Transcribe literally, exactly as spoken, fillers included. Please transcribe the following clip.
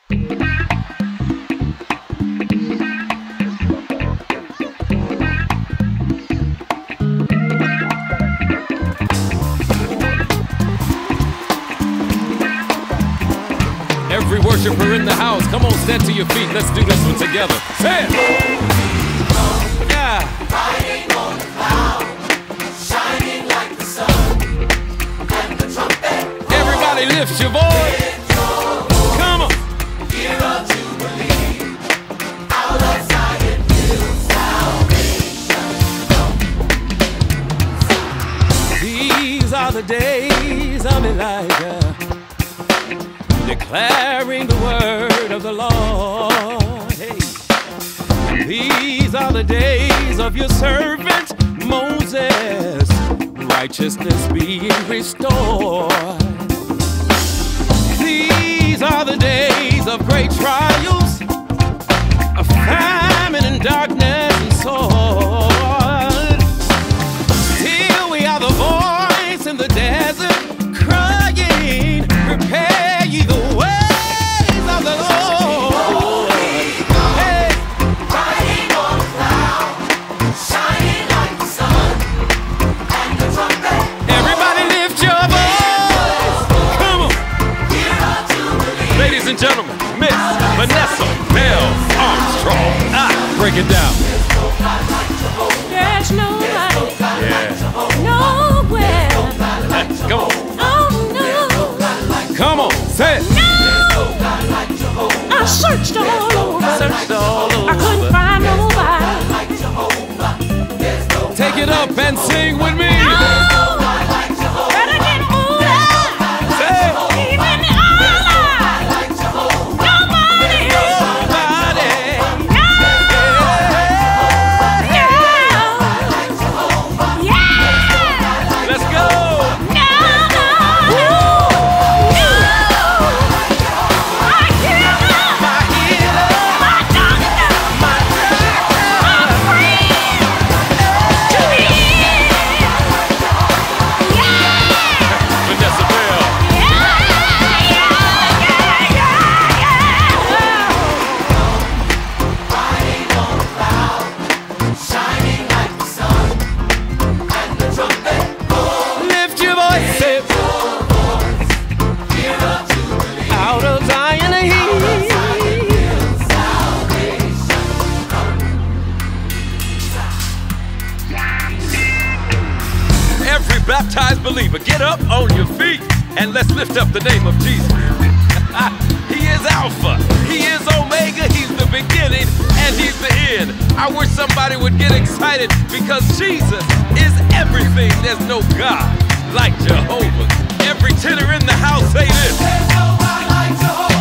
Every worshiper in the house, come on, stand to your feet. Let's do this one together. Say it. Yeah. Riding on the cloud, shining like the sun, and the trumpet. Everybody lift your voice. Lift your voice. Come on. Year of Jubilee, out of Zion hills, salvation. These are the days of Elijah, declaring the word of the Lord. Hey. These are the days of your servant Moses, righteousness being restored. These are the days of great trials, of famine and darkness and sword. Still we are the voice in the desert, crying, prepare ye the ways of the Lord. Hey. Riding on the cloud, shining like the sun, and the trumpet. Everybody lift your voice. Come on. Year of Jubilee. Ladies and gentlemen, Miss Vanessa Armstrong. Ah, break it down. There's nobody, Yeah. nowhere. Come on. Oh no, Come on. Say it. no. I searched all over, Searched all over. I couldn't find nobody. Take it up and sing with me. Oh, better get older. Say it. Even older. Nobody. Nobody. Yeah. Yeah. Let's go. No, no, no, no. My healer, My healer, my doctor, my doctor. my friend. To the end. Yeah. Vanessa Bell. Yeah, yeah, yeah, yeah, yeah. Riding on the cloud, shining like the sun, and the trumpet. Lift your voice. Say it. Year of Jubilee, Out of Zion he. Every baptized believer, get up on your feet and let's lift up the name of Jesus. He is Alpha, He is Omega, He's the beginning and He's the end. I wish somebody would get excited because Jesus is everything. There's no God like Jehovah. Every tenor in the house say this. There's no God like Jehovah.